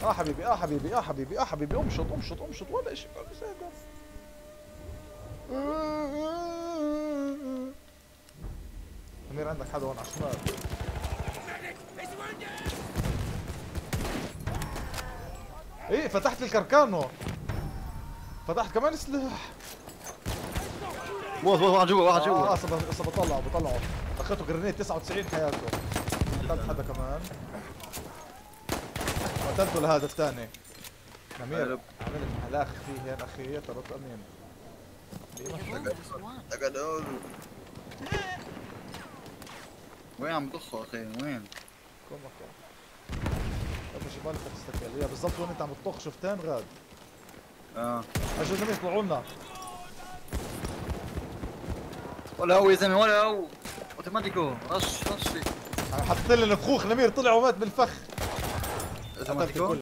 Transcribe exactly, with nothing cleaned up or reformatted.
اه حبيبي اه حبيبي اه حبيبي اه حبيبي امشط امشط امشط ولا شيء. امير عندك حدا هون على الشمال. ايه فتحت الكركانو. فتحت كمان سلاح. موت موت واحد جوا واحد جوا. اه هسه هسه بطلعه بطلعه. اخذته جرينيت تسعة وتسعين حياته. قتلت حدا كمان. قتلته لهذا الثاني. نمير عملت ملاخ فيه هنا اخي ترى امين. تقدر. وين عم تضخه اخي وين؟ كل مكان. طب شو بالك تستقل؟ هي بالضبط وين انت عم تطخ شفتين غاد. اه اجوا نمير يطلعوا لنا. ولا هو يا زلمه ولا هو اوتوماتيكو رش رش. حطيت لي الفخوخ نمير طلع ومات بالفخ. اوتوماتيكو